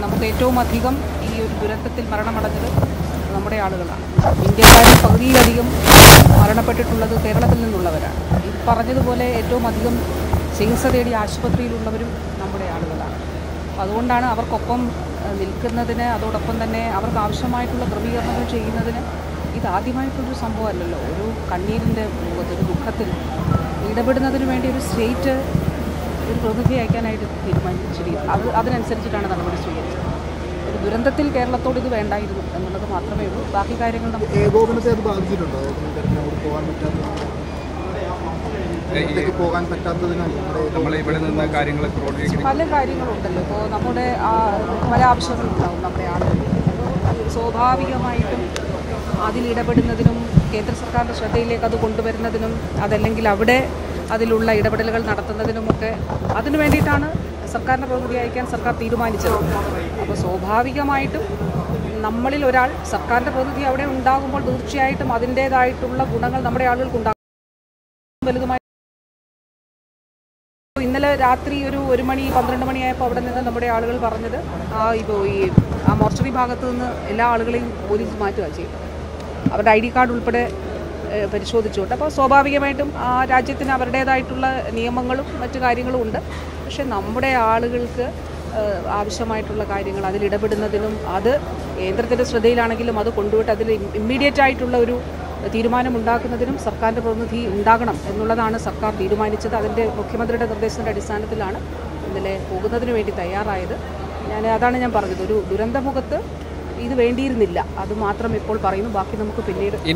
നമുക്ക് ഏറ്റവും അധികം ഈ ഒരു ദുരന്തത്തിൽ മരണമടഞ്ഞത് നമ്മുടെ ആളുകളാണ്. ഇന്ത്യക്കാരിൽ പകുതിയിലധികം മരണപ്പെട്ടിട്ടുള്ളത് കേരളത്തിൽ നിന്നുള്ളവരാണ്. ഈ പറഞ്ഞതുപോലെ ഏറ്റവും അധികം ചികിത്സ തേടി ആശുപത്രിയിലുള്ളവരും നമ്മുടെ ആളുകളാണ്. അതുകൊണ്ടാണ് അവർക്കൊപ്പം നിൽക്കുന്നതിന്, അതോടൊപ്പം തന്നെ അവർക്ക് ആവശ്യമായിട്ടുള്ള ക്രമീകരണങ്ങൾ ചെയ്യുന്നതിന് ഇതാദ്യമായിട്ടുള്ളൊരു സംഭവമല്ലല്ലോ. ഒരു കണ്ണീരിൻ്റെ മുഖത്ത്, ഒരു ദുഃഖത്തിൽ ഇടപെടുന്നതിന് വേണ്ടി ഒരു സ്റ്റേറ്റ് ഒരു പ്രതിനിധി അയക്കാനായിട്ട് തീരുമാനിച്ചിരിക്കുന്നത്. അതിനനുസരിച്ചിട്ടാണ് നടപടി സ്വീകരിച്ചത്. ഒരു ദുരന്തത്തിൽ കേരളത്തോട് ഇത് വേണ്ടായിരുന്നു എന്നുള്ളത് മാത്രമേ ഉള്ളൂ. ബാക്കി കാര്യങ്ങൾ നമുക്ക് പല കാര്യങ്ങളുണ്ടല്ലോ. ഇപ്പോൾ നമ്മുടെ പല ആവശ്യങ്ങളുണ്ടാവും നമ്മുടെ ആളുകൾ. സ്വാഭാവികമായിട്ടും അതിലിടപെടുന്നതിനും കേന്ദ്ര സർക്കാരിൻ്റെ ശ്രദ്ധയിലേക്ക് അത് കൊണ്ടുവരുന്നതിനും, അതല്ലെങ്കിൽ അവിടെ അതിലുള്ള ഇടപെടലുകൾ നടത്തുന്നതിനുമൊക്കെ അതിനു വേണ്ടിയിട്ടാണ് സർക്കാരിൻ്റെ പ്രതിനിധി അയക്കാൻ സർക്കാർ തീരുമാനിച്ചത്. അപ്പോൾ സ്വാഭാവികമായിട്ടും നമ്മളിൽ ഒരാൾ സർക്കാരിൻ്റെ പ്രതിനിധി അവിടെ ഉണ്ടാകുമ്പോൾ തീർച്ചയായിട്ടും അതിൻ്റേതായിട്ടുള്ള ഗുണങ്ങൾ നമ്മുടെ ആളുകൾക്ക് ഉണ്ടാകും. വലുതുമായി ഇന്നലെ രാത്രി ഒരു 1 മണി 12 മണിയായപ്പോൾ അവിടെ നിന്ന് നമ്മുടെ ആളുകൾ പറഞ്ഞത് ഇപ്പോൾ ആ മോർച്ചറി ഭാഗത്തു നിന്ന് എല്ലാ ആളുകളെയും പോലീസ് മാറ്റുക ചെയ്യും. അവരുടെ ID കാർഡ് ഉൾപ്പെടെ പരിശോധിച്ചുകൊണ്ട്. അപ്പോൾ സ്വാഭാവികമായിട്ടും ആ രാജ്യത്തിന് അവരുടേതായിട്ടുള്ള നിയമങ്ങളും മറ്റു കാര്യങ്ങളും ഉണ്ട്. പക്ഷേ നമ്മുടെ ആളുകൾക്ക് ആവശ്യമായിട്ടുള്ള കാര്യങ്ങൾ അതിലിടപെടുന്നതിനും, അത് കേന്ദ്രത്തിൻ്റെ ശ്രദ്ധയിലാണെങ്കിലും അത് കൊണ്ടുപോയിട്ട് അതിൽ ഇമ്മീഡിയറ്റ് ആയിട്ടുള്ള ഒരു തീരുമാനമുണ്ടാക്കുന്നതിനും സർക്കാരിൻ്റെ പ്രതിനിധി ഉണ്ടാകണം എന്നുള്ളതാണ് സർക്കാർ തീരുമാനിച്ചത്. അതിൻ്റെ മുഖ്യമന്ത്രിയുടെ നിർദ്ദേശത്തിൻ്റെ അടിസ്ഥാനത്തിലാണ് ഇന്നലെ പോകുന്നതിന് വേണ്ടി തയ്യാറായത്. അതാണ് ഞാൻ പറഞ്ഞത്, ഒരു ദുരന്തമുഖത്ത് ഇത് വേണ്ടിയിരുന്നില്ല. അത് മാത്രം ഇപ്പോൾ പറയുന്നു. ബാക്കി നമുക്ക് പിന്നീട്